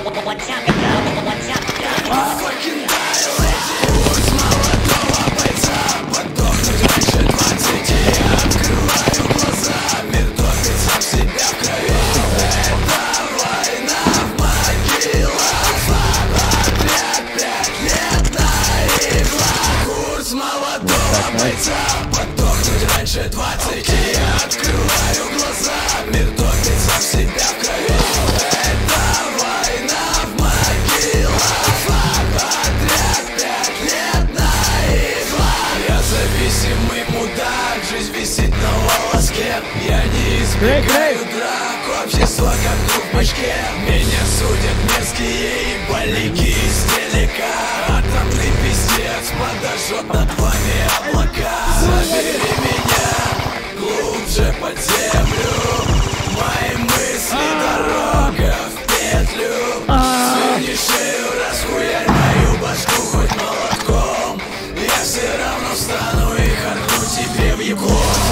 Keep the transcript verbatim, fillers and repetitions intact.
Подохнуть раньше двадцати. Открываю глаза, мир топит сам себя в крови. Это война в могилах. Подряд пять лет на иглах. Я зависимый мудак, жизнь висит на волоске. Я не избегаю драк, общество как круг в бачке. Меня судят мерзкие и балики издалека. Атомный пиздец подожжет над вами облака. Забери меня глубже под землю. Мои мысли дорога в петлю. Сверни шею, расхуярь мою башку хоть молотком. Я все равно встану и харкну тебе в ебот.